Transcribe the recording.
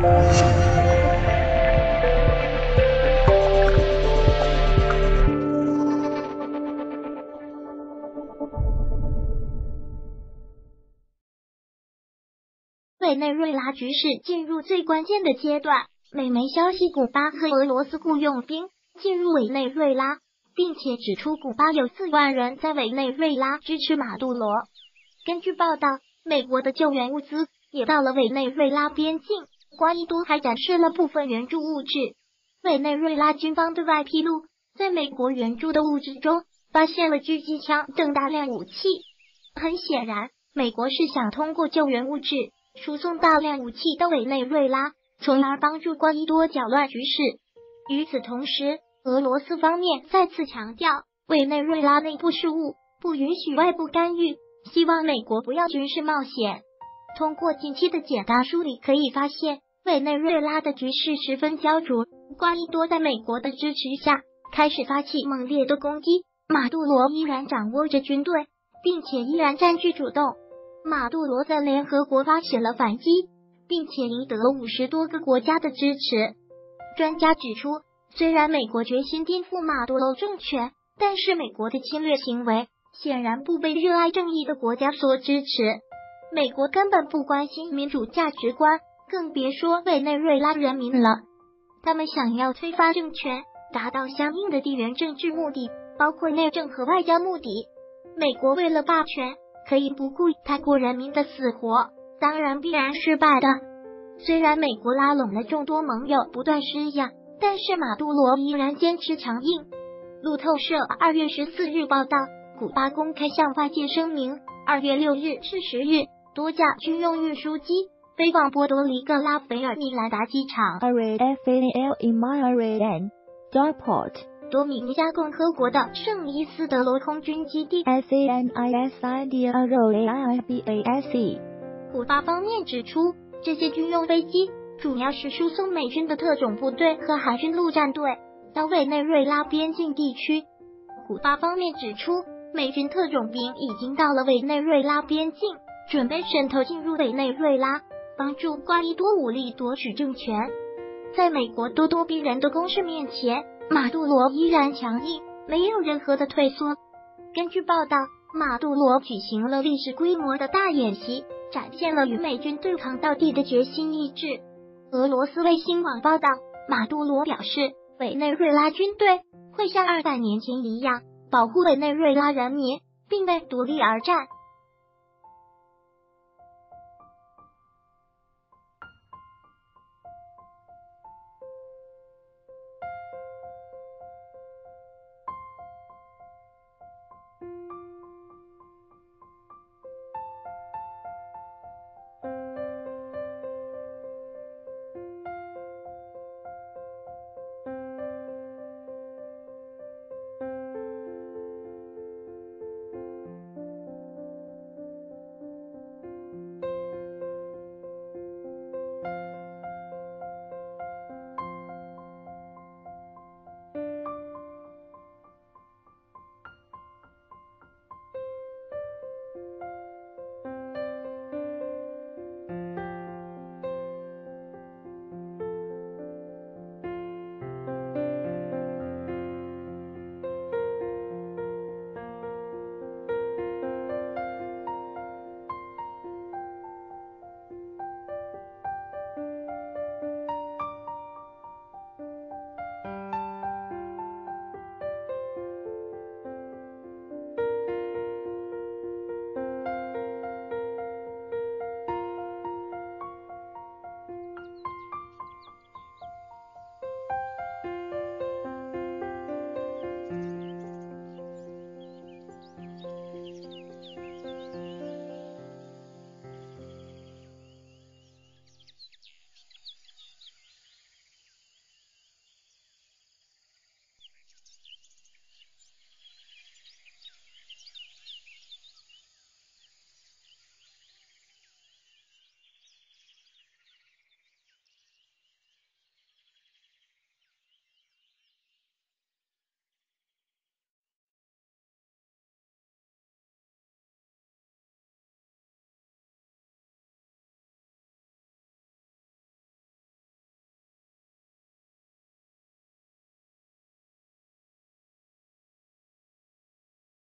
委内瑞拉局势进入最关键的阶段，美媒消息，古巴和俄罗斯雇佣兵进入委内瑞拉，并且指出古巴有4万人在委内瑞拉支持马杜罗。根据报道，美国的救援物资也到了委内瑞拉边境，瓜伊多还展示了部分援助物质。委内瑞拉军方对外披露，在美国援助的物质中发现了狙击枪等大量武器。很显然，美国是想通过救援物质输送大量武器到委内瑞拉，从而帮助瓜伊多搅乱局势。与此同时，俄罗斯方面再次强调，委内瑞拉内部事务不允许外部干预，希望美国不要军事冒险。通过近期的简单梳理可以发现，委内瑞拉的局势十分焦灼，瓜伊多在美国的支持下开始发起猛烈的攻击，马杜罗依然掌握着军队，并且依然占据主动。马杜罗在联合国发起了反击，并且赢得了50多个国家的支持。专家指出，虽然美国决心颠覆马杜罗政权，但是美国的侵略行为显然不被热爱正义的国家所支持。美国根本不关心民主价值观，更别说委内瑞拉人民了。他们想要推翻政权，达到相应的地缘政治目的，包括内政和外交目的。美国为了霸权，可以不顾泰国人民的死活，当然必然失败的。虽然美国拉拢了众多盟友不断施压，但是马杜罗依然坚持强硬。路透社2月14日报道，古巴公开向外界声明，2月6日至10日，多架军用运输机飞往波多黎各拉斐尔米兰达机场。多米尼加共和国的圣伊斯德罗空军基地。古巴方面指出，这些军用飞机主要是输送美军的特种部队和海军陆战队到委内瑞拉边境地区。古巴方面指出，美军特种兵已经到了委内瑞拉边境，准备渗透进入委内瑞拉，帮助瓜伊多武力夺取政权。在美国咄咄逼人的攻势面前，马杜罗依然强硬，没有任何的退缩。根据报道，马杜罗举行了历史规模的大演习，展现了与美军对抗到底的决心意志。俄罗斯卫星网报道，马杜罗表示，委内瑞拉军队会像200年前一样保护委内瑞拉人民，并为独立而战。